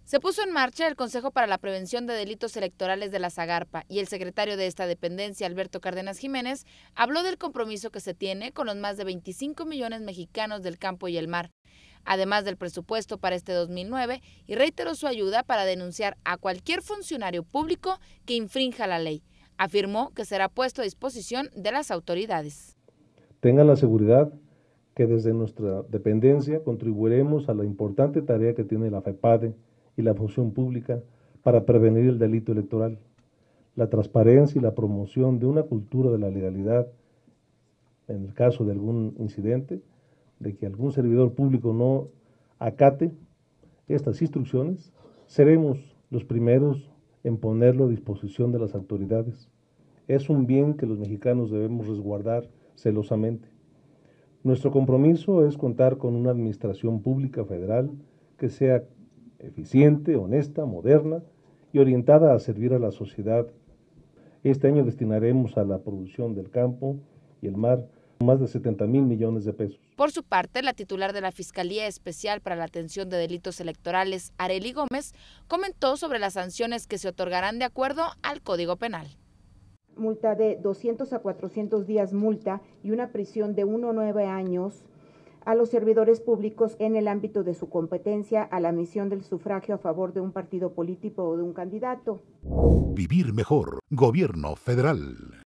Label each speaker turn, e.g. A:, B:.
A: Se puso en marcha el Consejo para la Prevención de Delitos Electorales de la Zagarpa y el secretario de esta dependencia, Alberto Cárdenas Jiménez, habló del compromiso que se tiene con los más de 25 millones mexicanos del campo y el mar, además del presupuesto para este 2009, y reiteró su ayuda para denunciar a cualquier funcionario público que infrinja la ley. Afirmó que será puesto a disposición de las autoridades.
B: Tengan la seguridad que desde nuestra dependencia contribuiremos a la importante tarea que tiene la FEPADE y la función pública para prevenir el delito electoral, la transparencia y la promoción de una cultura de la legalidad en el caso de algún incidente, de que algún servidor público no acate estas instrucciones, seremos los primeros en ponerlo a disposición de las autoridades. Es un bien que los mexicanos debemos resguardar celosamente. Nuestro compromiso es contar con una administración pública federal que sea eficiente, honesta, moderna y orientada a servir a la sociedad. Este año destinaremos a la producción del campo y el mar más de 70,000 millones de pesos.
A: Por su parte, la titular de la Fiscalía Especial para la Atención de Delitos Electorales, Arely Gómez, comentó sobre las sanciones que se otorgarán de acuerdo al Código Penal.
C: Multa de 200 a 400 días multa y una prisión de 1 a 9 años a los servidores públicos en el ámbito de su competencia a la emisión del sufragio a favor de un partido político o de un candidato.
D: Vivir mejor. Gobierno Federal.